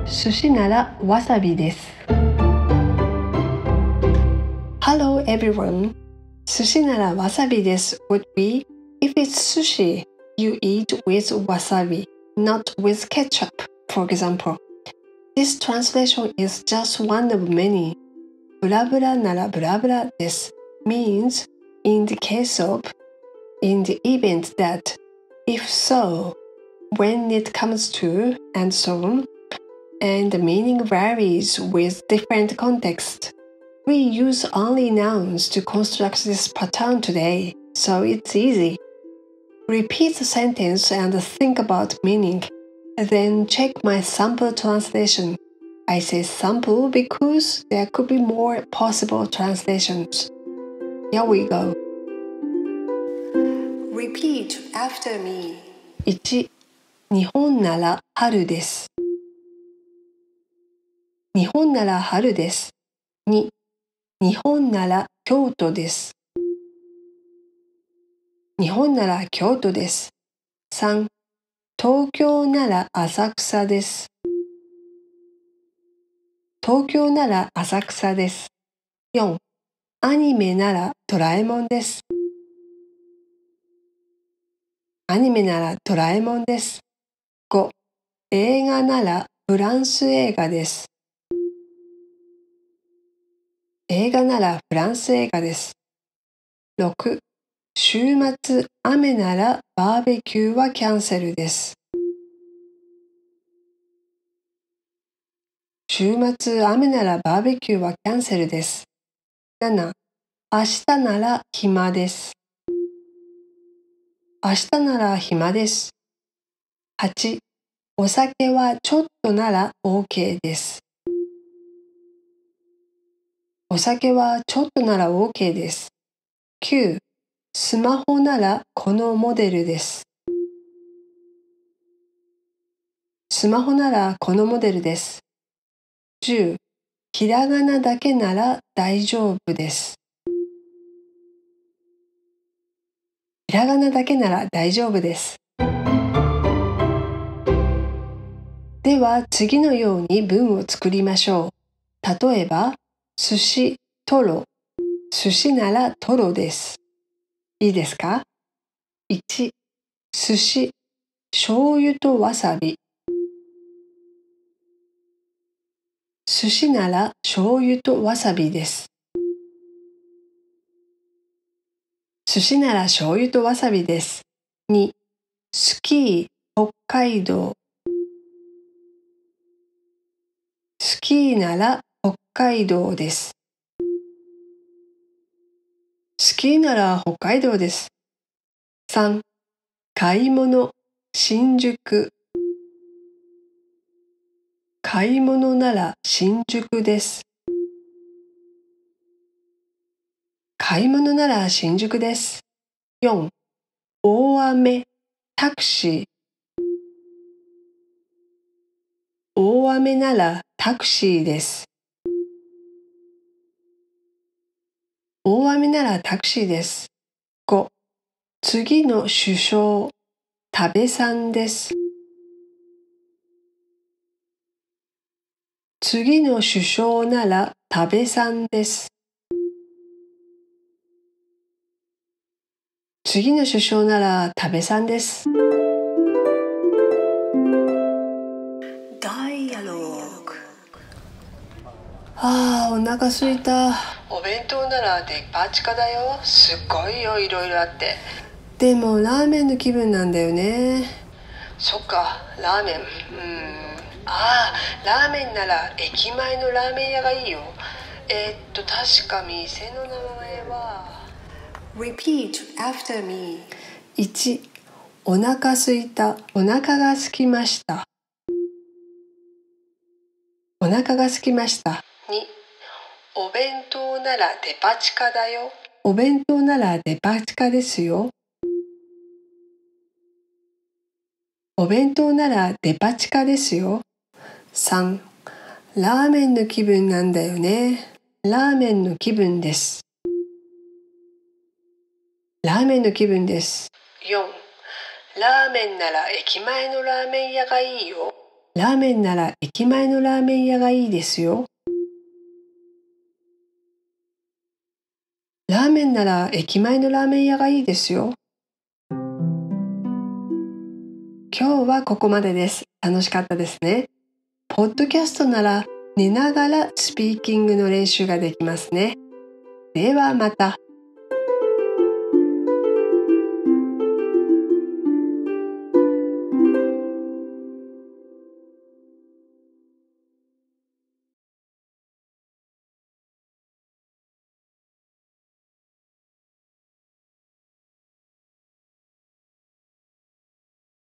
寿司ならわさびです。Hello everyone. 寿司ならわさびです would be if it's sushi, you eat with wasabi, not with ketchup, for example. This translation is just one of many. ブラブラならブラブラです means in the case of, in the event that, if so, when it comes to, and so on, and the meaning varies with different context. We use only nouns to construct this pattern today, so it's easy. Repeat the sentence and think about meaning. Then check my sample translation. I say sample because there could be more possible translations. Here we go. Repeat after me. 1. 日本なら春です。日本なら春です。2. 日本なら京都です。日本なら京都です。3. 東京なら浅草です。東京なら浅草です。4. アニメならドラえもんです。アニメならドラえもんです。5. 映画ならフランス映画です。映画ならフランス映画です。6. 週末雨ならバーベキューはキャンセルです。週末雨ならバーベキューはキャンセルです。7. 明日なら暇です。明日なら暇です。8. お酒はちょっとなら OK です。お酒はちょっとなら OK です。9. スマホならこのモデルです。スマホならこのモデルです。10. ひらがなだけなら大丈夫です。ひらがなだけなら大丈夫です。では次のように文を作りましょう。例えば、寿司、トロ。寿司ならトロです。いいですか？ 1. 寿司、醤油とわさび。寿司なら醤油とわさびです。寿司なら醤油とわさびです。2. スキー、北海道。スキーなら北海道です。スキーなら北海道です。3. 買い物、新宿。買い物なら新宿です。買い物なら新宿です。4. 大雨、タクシー。大雨ならタクシーです。大雨ならタクシーです。5. 次の首相、多部さんです。次の首相なら多部さんです。次の首相なら多部さんです。ダイアローグ。お腹すいた。お弁当ならデパ地下だよ。すっごいよ、いろいろあって。でもラーメンの気分なんだよね。そっか、ラーメン。ラーメンなら駅前のラーメン屋がいいよ。確か店の名前は。Repeat after me. 1. お腹すいた。お腹が空きました。お腹が空きました。2. お弁当ならデパ地下だよ。お弁当ならデパ地下ですよ。お弁当ならデパ地下ですよ。3. ラーメンの気分なんだよね。ラーメンの気分です。ラーメンの気分です。4. ラーメンなら駅前のラーメン屋がいいよ。 ラーメンなら駅前のラーメン屋がいいですよ。ラーメンなら駅前のラーメン屋がいいですよ。今日はここまでです。楽しかったですね。ポッドキャストなら寝ながらスピーキングの練習ができますね。ではまた。